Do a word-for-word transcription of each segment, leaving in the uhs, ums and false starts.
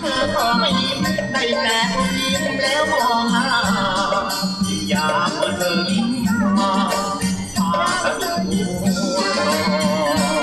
อพอไม่ยิ้มได้แต่ยิ้มแล้วมองหน้าอยากให้เธอยิ้มมาพาสะดุดหัว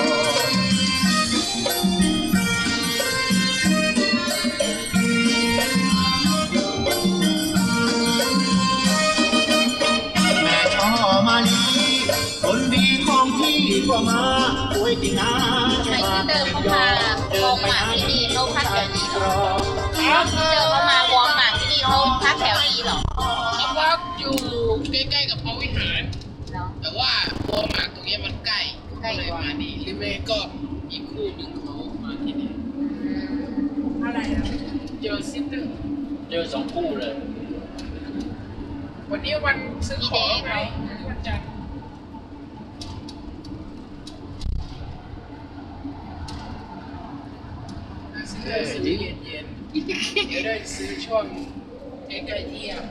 แม่ช่อมาลีคนดีของพี่ก็มาป่วยจริงนะใครที่เดินเข้ามาวงหมากที่นี่เขาพักแถวนี้เหรอที่เดินเข้ามาวงหมากที่นี่เขาพักแถวนี้เหรอเขาพักอยู่ใกล้ๆกับพระวิหารแต่ว่าวงหมากตรงนี้มันใกล้ก็เลยมานี่หรือไม่ก็อีกคู่หนึ่งเขามาที่นี่อะไรอ่ะเจอซิสเตอร์เจอสองคู่เลยวันนี้วันซื้อของไงวันจันทร์ซื้อซื้อเย็นๆเดี๋ยวได้ซื้อช่วงใกล้ๆเที่ยง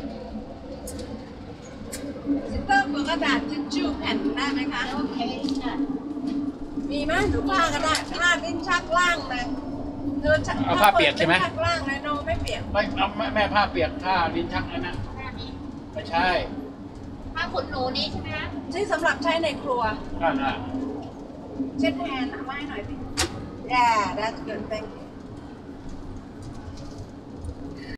ซิสเตอร์เปิดกระดาษทิชชู่แผ่นได้ไหมคะโอเคค่ะมีไหมหรือผ้าก็ได้ผ้าดิ้นชักล่างเลยเธอชักเอาผ้าเปียกใช่ไหมชักล่างเลยโนไม่เปียกไม่เอาแม่ผ้าเปียกผ้าลิ้นชักนั่นนะไม่ใช่ผ้าขนหนูนี้ใช่ไหมคะที่สำหรับใช้ในครัวนั่นน่ะเช็ดแฮนด์เอาไว้หน่อยสิ Yeah that's good thing